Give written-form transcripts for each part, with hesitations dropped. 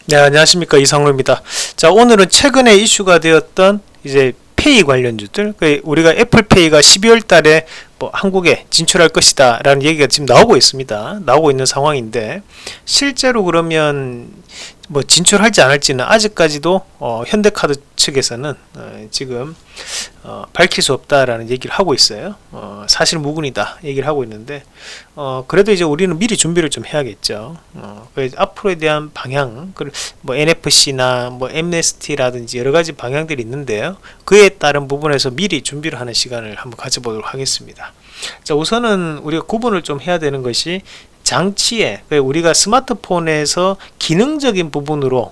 네, 안녕하십니까. 이상로입니다. 자, 오늘은 최근에 이슈가 되었던 이제 페이 관련주들, 우리가 애플페이가 12월 달에 뭐 한국에 진출할 것이다 라는 얘기가 지금 나오고 있습니다. 나오고 있는 상황인데, 실제로 그러면 뭐 진출할지 안 할지는 아직까지도 현대카드 측에서는 지금 밝힐 수 없다라는 얘기를 하고 있어요. 사실 무근이다 얘기를 하고 있는데, 그래도 이제 우리는 미리 준비를 좀 해야겠죠. 앞으로에 대한 방향, 뭐 NFC나 뭐 MST라든지 여러 가지 방향들이 있는데요. 그에 따른 부분에서 미리 준비를 하는 시간을 한번 가져보도록 하겠습니다. 자, 우선은 우리가 구분을 좀 해야 되는 것이, 장치에 우리가 스마트폰에서 기능적인 부분으로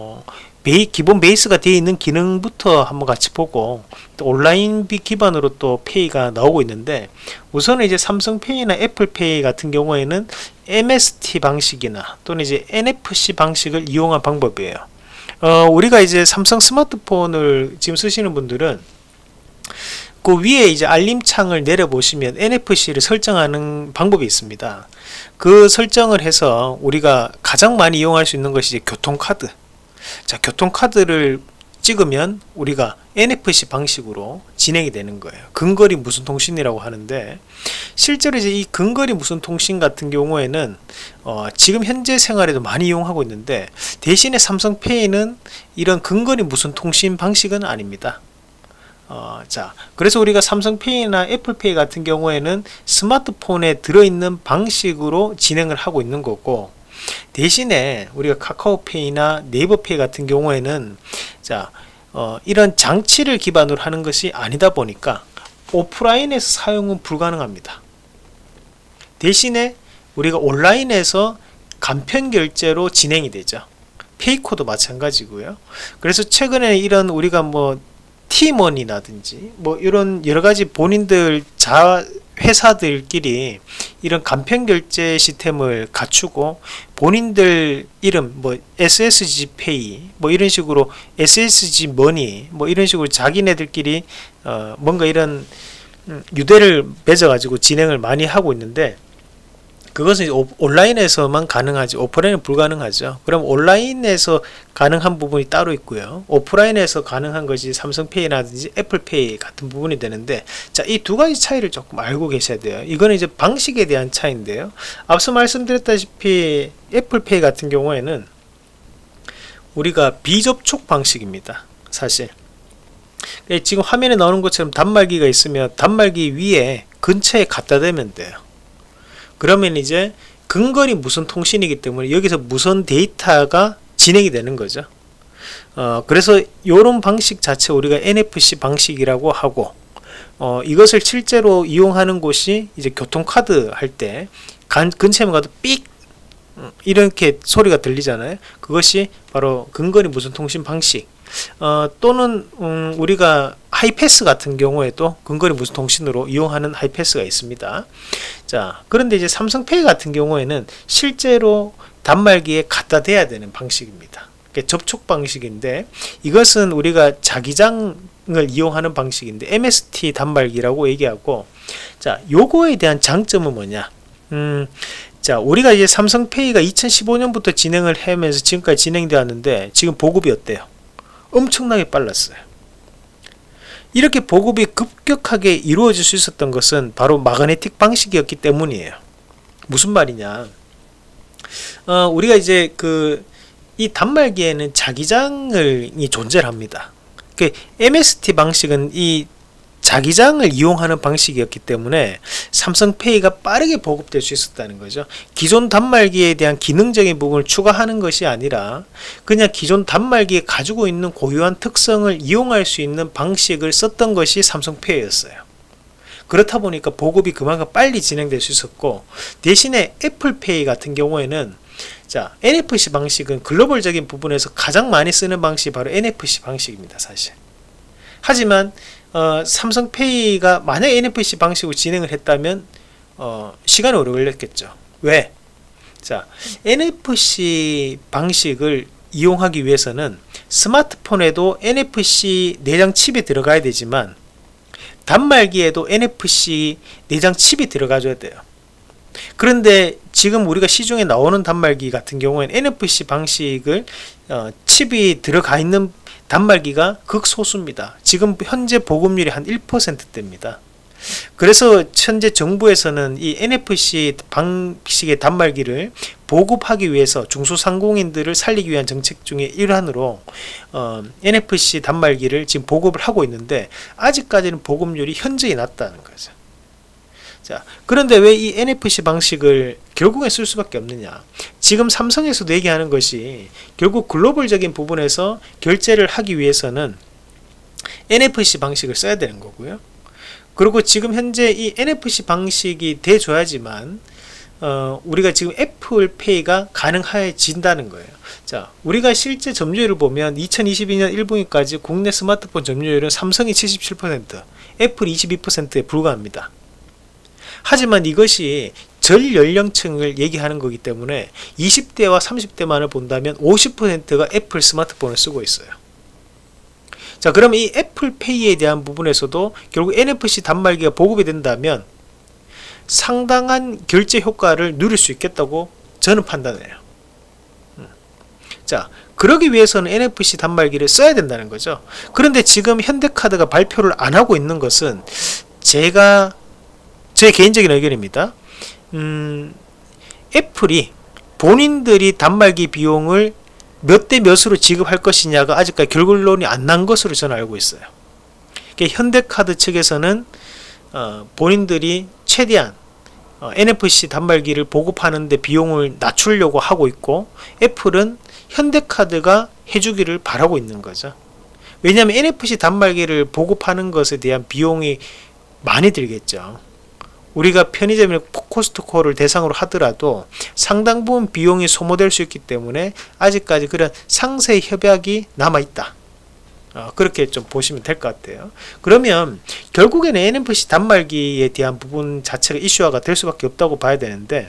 기본 베이스가 되어 있는 기능부터 한번 같이 보고, 또 온라인 기반으로 또 페이가 나오고 있는데, 우선은 이제 삼성페이나 애플페이 같은 경우에는 MST 방식이나 또는 이제 NFC 방식을 이용한 방법이에요. 우리가 이제 삼성 스마트폰을 지금 쓰시는 분들은 그 위에 이제 알림창을 내려보시면 NFC를 설정하는 방법이 있습니다. 그 설정을 해서 우리가 가장 많이 이용할 수 있는 것이 이제 교통카드. 자, 교통카드를 찍으면 우리가 NFC 방식으로 진행이 되는 거예요. 근거리 무선 통신이라고 하는데, 실제로 이제 이 근거리 무선 통신 같은 경우에는 지금 현재 생활에도 많이 이용하고 있는데, 대신에 삼성페이는 이런 근거리 무선 통신 방식은 아닙니다. 자, 그래서 우리가 삼성페이나 애플페이 같은 경우에는 스마트폰에 들어있는 방식으로 진행을 하고 있는 거고, 대신에 우리가 카카오페이나 네이버페이 같은 경우에는 자, 이런 장치를 기반으로 하는 것이 아니다 보니까 오프라인에서 사용은 불가능합니다. 대신에 우리가 온라인에서 간편 결제로 진행이 되죠. 페이코도 마찬가지고요. 그래서 최근에 이런 우리가 뭐 티머니라든지 뭐 이런 여러가지 본인들 회사들끼리 이런 간편 결제 시스템을 갖추고, 본인들 이름 뭐 SSG 페이 뭐 이런 식으로 SSG 머니 뭐 이런 식으로 자기네들끼리 뭔가 이런 유대를 맺어 가지고 진행을 많이 하고 있는데, 그것은 온라인에서만 가능하지 오프라인은 불가능하죠. 그럼 온라인에서 가능한 부분이 따로 있고요, 오프라인에서 가능한 것이 삼성페이라든지 애플페이 같은 부분이 되는데, 자, 이 두 가지 차이를 조금 알고 계셔야 돼요. 이거는 이제 방식에 대한 차이인데요, 앞서 말씀드렸다시피 애플페이 같은 경우에는 우리가 비접촉 방식입니다. 사실 지금 화면에 나오는 것처럼 단말기가 있으면 단말기 위에 근처에 갖다 대면 돼요. 그러면 이제 근거리 무선 통신이기 때문에 여기서 무선 데이터가 진행이 되는 거죠. 그래서 이런 방식 자체 우리가 NFC 방식이라고 하고, 이것을 실제로 이용하는 곳이 이제 교통카드 할 때 근처에만 가도 삑 이렇게 소리가 들리잖아요. 그것이 바로 근거리 무선 통신 방식. 또는 우리가 하이패스 같은 경우에도 근거리 무선 통신으로 이용하는 하이패스가 있습니다. 자, 그런데 이제 삼성페이 같은 경우에는 실제로 단말기에 갖다 대야 되는 방식입니다. 접촉 방식인데, 이것은 우리가 자기장을 이용하는 방식인데 MST 단말기라고 얘기하고, 자, 요거에 대한 장점은 뭐냐? 자, 우리가 이제 삼성페이가 2015년부터 진행을 하면서 지금까지 진행되었는데, 지금 보급이 어때요? 엄청나게 빨랐어요. 이렇게 보급이 급격하게 이루어질 수 있었던 것은 바로 마그네틱 방식이었기 때문이에요. 무슨 말이냐? 우리가 이제 이 단말기에는 자기장이 존재를 합니다. MST 방식은 이 자기장을 이용하는 방식이었기 때문에 삼성페이가 빠르게 보급될 수 있었다는 거죠. 기존 단말기에 대한 기능적인 부분을 추가하는 것이 아니라 그냥 기존 단말기에 가지고 있는 고유한 특성을 이용할 수 있는 방식을 썼던 것이 삼성페이였어요. 그렇다 보니까 보급이 그만큼 빨리 진행될 수 있었고, 대신에 애플페이 같은 경우에는 자, NFC 방식은 글로벌적인 부분에서 가장 많이 쓰는 방식이 바로 NFC 방식입니다. 사실. 하지만 삼성페이가 만약 NFC 방식으로 진행을 했다면 시간이 오래 걸렸겠죠. 왜? 자, NFC 방식을 이용하기 위해서는 스마트폰에도 NFC 내장 칩이 들어가야 되지만 단말기에도 NFC 내장 칩이 들어가줘야 돼요. 그런데 지금 우리가 시중에 나오는 단말기 같은 경우에는 NFC 방식을 칩이 들어가 있는 단말기가 극소수입니다. 지금 현재 보급률이 한 1%대입니다. 그래서 현재 정부에서는 이 NFC 방식의 단말기를 보급하기 위해서 중소상공인들을 살리기 위한 정책 중의 일환으로 NFC 단말기를 지금 보급을 하고 있는데 아직까지는 보급률이 현저히 낮다는 거죠. 자, 그런데 왜 이 NFC 방식을 결국에 쓸 수밖에 없느냐? 지금 삼성에서도 얘기하는 것이 결국 글로벌적인 부분에서 결제를 하기 위해서는 NFC 방식을 써야 되는 거고요. 그리고 지금 현재 이 NFC 방식이 돼줘야지만 우리가 지금 애플페이가 가능해진다는 거예요. 자, 우리가 실제 점유율을 보면 2022년 1분기까지 국내 스마트폰 점유율은 삼성이 77%, 애플이 22%에 불과합니다. 하지만 이것이 전 연령층을 얘기하는 거기 때문에 20대와 30대만을 본다면 50%가 애플 스마트폰을 쓰고 있어요. 자, 그럼 이 애플페이에 대한 부분에서도 결국 NFC 단말기가 보급이 된다면 상당한 결제 효과를 누릴 수 있겠다고 저는 판단해요. 자, 그러기 위해서는 NFC 단말기를 써야 된다는 거죠. 그런데 지금 현대카드가 발표를 안 하고 있는 것은 제 개인적인 의견입니다. 애플이 본인들이 단말기 비용을 몇 대 몇으로 지급할 것이냐가 아직까지 결론이 안 난 것으로 저는 알고 있어요. 현대카드 측에서는 본인들이 최대한 NFC 단말기를 보급하는데 비용을 낮추려고 하고 있고, 애플은 현대카드가 해주기를 바라고 있는 거죠. 왜냐하면 NFC 단말기를 보급하는 것에 대한 비용이 많이 들겠죠. 우리가 편의점이나 코스트코를 대상으로 하더라도 상당 부분 비용이 소모될 수 있기 때문에 아직까지 그런 상세 협약이 남아있다. 그렇게 좀 보시면 될 것 같아요. 그러면 결국에는 NFC 단말기에 대한 부분 자체가 이슈화가 될 수밖에 없다고 봐야 되는데,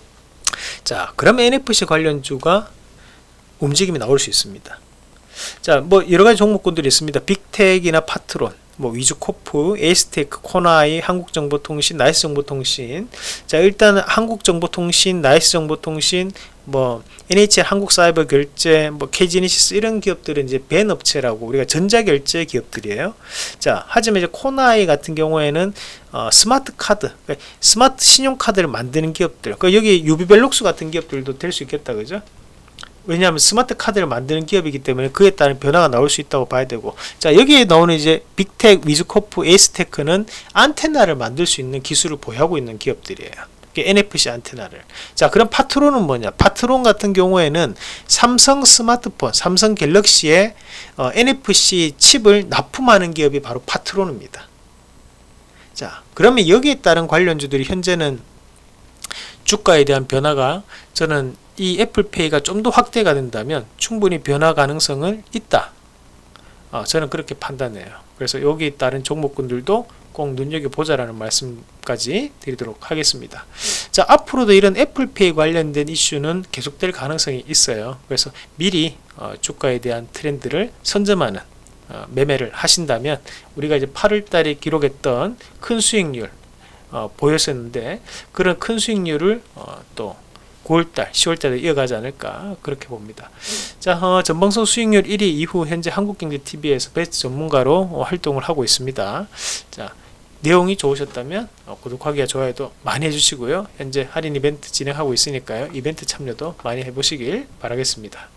자, 그러면 NFC 관련주가 움직임이 나올 수 있습니다. 자, 뭐 여러가지 종목군들이 있습니다. 빅텍이나 파트론, 뭐 위즈코프, 에이스테크, 코나이, 한국정보통신, 나이스정보통신. 자, 일단 한국정보통신, 나이스정보통신, 뭐 NHL 한국사이버결제, 뭐 KG니시스 이런 기업들은 이제 벤 업체라고 우리가 전자결제 기업들이에요. 자, 하지만 이제 코나이 같은 경우에는 스마트 카드, 그러니까 스마트 신용카드를 만드는 기업들. 그러니까 여기 유비벨록스 같은 기업들도 될 수 있겠다, 그죠? 왜냐하면 스마트 카드를 만드는 기업이기 때문에 그에 따른 변화가 나올 수 있다고 봐야 되고, 자, 여기에 나오는 이제 빅텍, 위즈코프, 에이스테크는 안테나를 만들 수 있는 기술을 보유하고 있는 기업들이에요. NFC 안테나를. 자, 그럼 파트론은 뭐냐? 파트론 같은 경우에는 삼성 스마트폰, 삼성 갤럭시에 NFC 칩을 납품하는 기업이 바로 파트론입니다. 자, 그러면 여기에 따른 관련주들이 현재는 주가에 대한 변화가, 저는 이 애플페이가 좀 더 확대가 된다면 충분히 변화 가능성은 있다. 저는 그렇게 판단해요. 그래서 여기에 따른 종목군들도 꼭 눈여겨보자라는 말씀까지 드리도록 하겠습니다. 자, 앞으로도 이런 애플페이 관련된 이슈는 계속될 가능성이 있어요. 그래서 미리 주가에 대한 트렌드를 선점하는 매매를 하신다면, 우리가 이제 8월달에 기록했던 큰 수익률 보였었는데, 그런 큰 수익률을 또 9월달, 10월달에 이어가지 않을까, 그렇게 봅니다. 자, 전방송 수익률 1위 이후 현재 한국경제TV에서 베스트 전문가로 활동을 하고 있습니다. 자, 내용이 좋으셨다면 구독하기와 좋아요도 많이 해주시고요. 현재 할인 이벤트 진행하고 있으니까요. 이벤트 참여도 많이 해보시길 바라겠습니다.